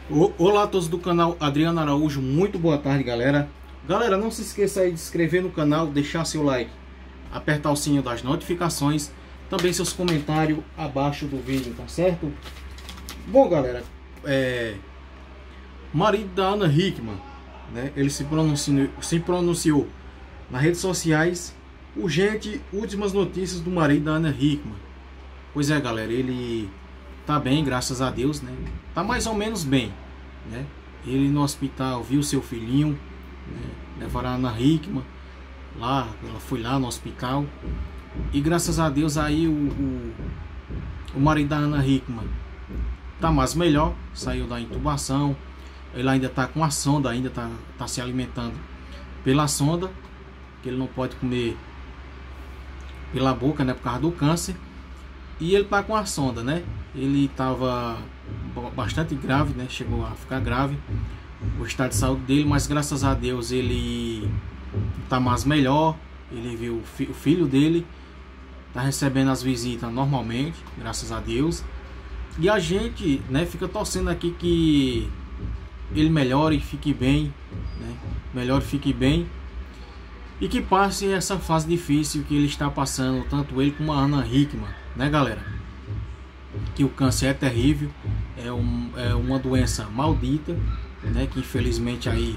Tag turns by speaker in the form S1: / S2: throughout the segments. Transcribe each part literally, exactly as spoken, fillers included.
S1: O- Olá a todos do canal Adriano Araújo, muito boa tarde, galera. Galera, não se esqueça aí de se inscrever no canal, deixar seu like, apertar o sininho das notificações, também seus comentários abaixo do vídeo, tá certo? Bom, galera, é... marido da Ana Hickman, né? Ele se pronunciou, se pronunciou nas redes sociais. Urgente, últimas notícias do marido da Ana Hickman. Pois é, galera, ele tá bem, graças a Deus, né? Tá mais ou menos bem, né? Ele no hospital viu seu filhinho, né? Levaram a Ana Hickman lá, ela foi lá no hospital e graças a Deus aí o, o, o marido da Ana Hickman tá mais melhor, saiu da intubação. Ele ainda tá com a sonda, ainda tá, tá se alimentando pela sonda, que ele não pode comer pela boca, né, por causa do câncer. E ele tá com a sonda, né? Ele tava bastante grave, né? Chegou a ficar grave o estado de saúde dele, mas graças a Deus ele tá mais melhor. Ele viu o, fi o filho dele, tá recebendo as visitas normalmente, graças a Deus. E a gente, né, fica torcendo aqui que ele melhore, fique bem, né? Melhore, fique bem. E que passe essa fase difícil que ele está passando, tanto ele como a Ana Hickman, né, galera? Que o câncer é terrível, é, um, é uma doença maldita, né? Que infelizmente aí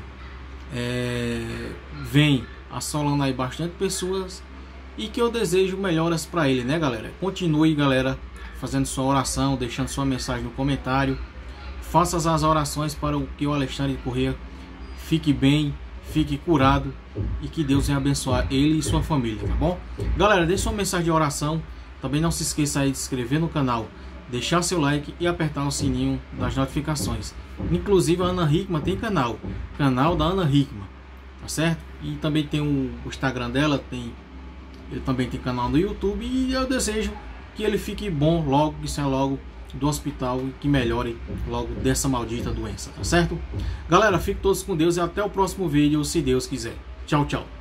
S1: é, vem assolando aí bastante pessoas. E que eu desejo melhoras para ele, né, galera? Continue, galera, fazendo sua oração, deixando sua mensagem no comentário. Faça as orações para que o Alexandre Corrêa fique bem, fique curado e que Deus venha abençoar ele e sua família, tá bom? Galera, deixe sua mensagem de oração. Também não se esqueça aí de se inscrever no canal, deixar seu like e apertar o sininho das notificações. Inclusive a Ana Hickman tem canal, canal da Ana Hickman, tá certo? E também tem o Instagram dela, tem, ele também tem canal no YouTube. E eu desejo que ele fique bom logo, que saia logo do hospital e que melhore logo dessa maldita doença, tá certo? Galera, fiquem todos com Deus e até o próximo vídeo, se Deus quiser. Tchau, tchau.